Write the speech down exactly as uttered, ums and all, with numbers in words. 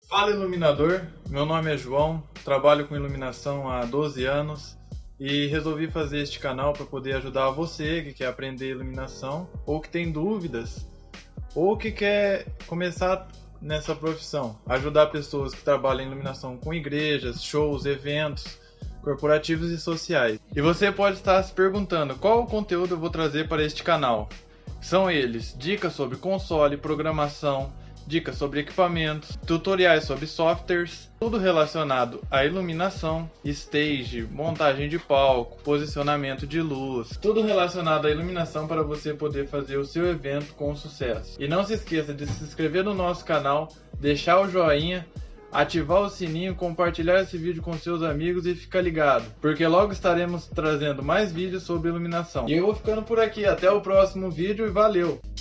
Fala, iluminador, meu nome é João, trabalho com iluminação há doze anos e resolvi fazer este canal para poder ajudar você que quer aprender iluminação ou que tem dúvidas ou que quer começar nessa profissão, ajudar pessoas que trabalham em iluminação com igrejas, shows, eventos corporativos e sociais. E você pode estar se perguntando qual o conteúdo eu vou trazer para este canal. São eles: dicas sobre console, programação, dicas sobre equipamentos, tutoriais sobre softwares, tudo relacionado à iluminação, stage, montagem de palco, posicionamento de luz, tudo relacionado à iluminação para você poder fazer o seu evento com sucesso. E não se esqueça de se inscrever no nosso canal, deixar o joinha, ativar o sininho, compartilhar esse vídeo com seus amigos e ficar ligado, porque logo estaremos trazendo mais vídeos sobre iluminação. E eu vou ficando por aqui, até o próximo vídeo e valeu!